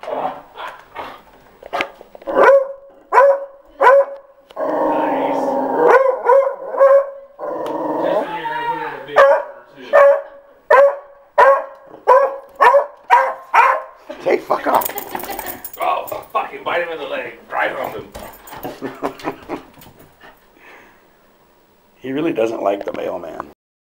Hey, fuck off. Oh, fucking bite him in the leg. Drive on him. He really doesn't like the mailman.